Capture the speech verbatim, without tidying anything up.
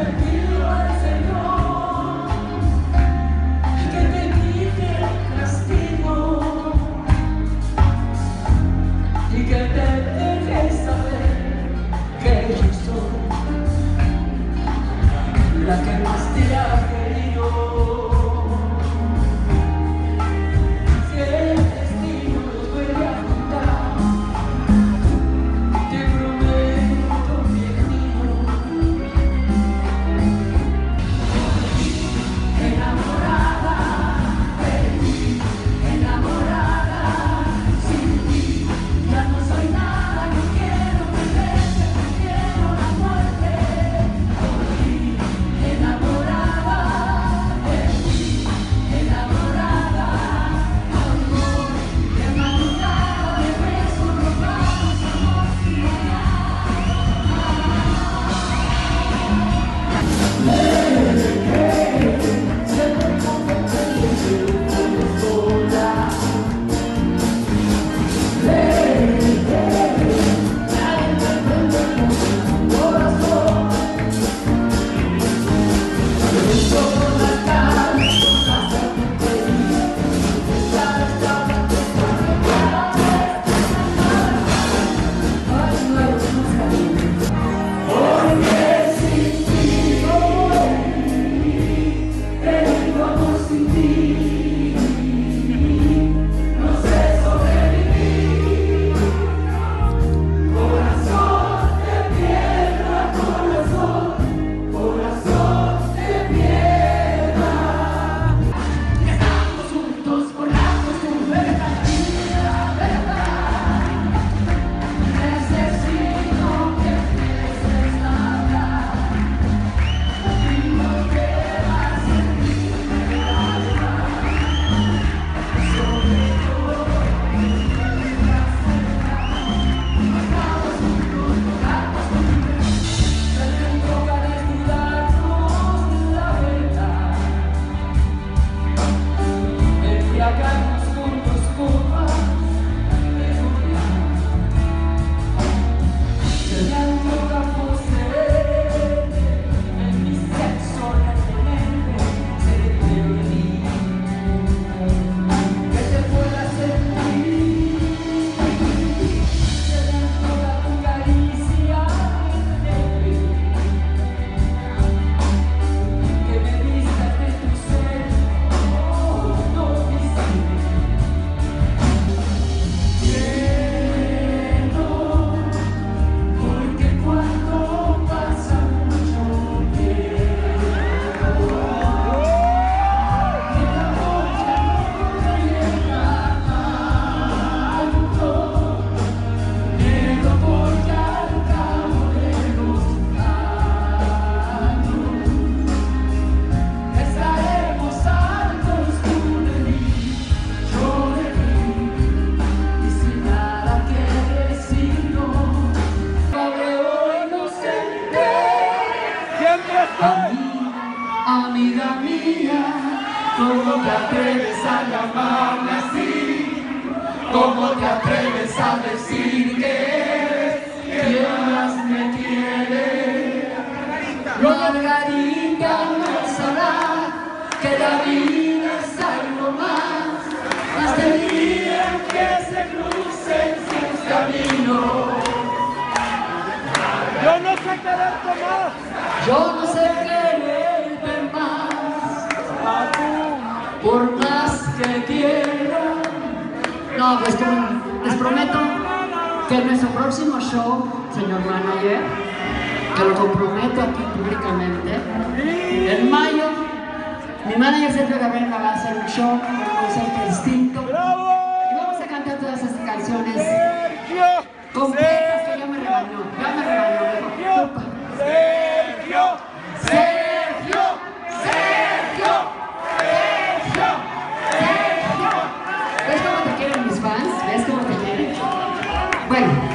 Amiga mía, ¿cómo te atreves a llamarme así? ¿Cómo te atreves a decir que quien más me quiere? Margarita no sabrá que la vida es algo más, hasta el día en que se crucen sus caminos. Yo no sé quererte más. Yo no sé quererte más. Por más que quiera. No, pues como les prometo que en nuestro próximo show, señor manager, que lo comprometo aquí públicamente, en mayo, mi manager Sergio Gabriela va a hacer un show con un concepto distinto. ¡Bravo! Y vamos a cantar todas esas canciones Sergio, completas que ya me regañó. Ya me regañó, me dijo, Sergio, Sergio, Sergio, Sergio, Sergio. ¿Ves cómo te quieren mis fans? ¿Ves cómo te quieren? Bueno.